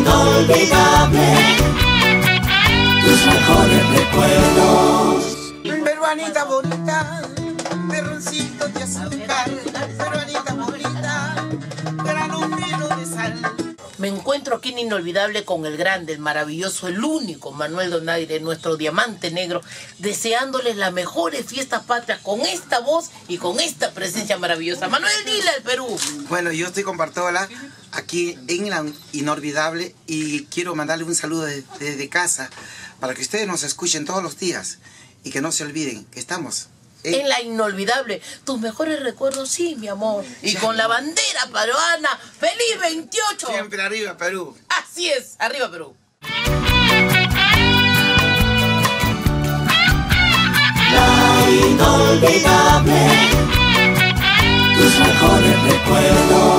inolvidable, tus mejores recuerdos. Peruanita bonita, terroncito de azúcar, peruanita bonita, grano fino de sal. Me encuentro aquí en Inolvidable con el grande, el maravilloso, el único Manuel Donaire, nuestro diamante negro, deseándoles las mejores fiestas patrias con esta voz y con esta presencia maravillosa. Manuel, dile al Perú. Bueno, yo estoy con Bartola aquí en la Inolvidable y quiero mandarle un saludo desde casa para que ustedes nos escuchen todos los días y que no se olviden que estamos en la Inolvidable, tus mejores recuerdos, sí, mi amor. Y con la bandera peruana, ¡feliz 28! Siempre arriba, Perú. Así es, arriba, Perú. La inolvidable, tus mejores recuerdos.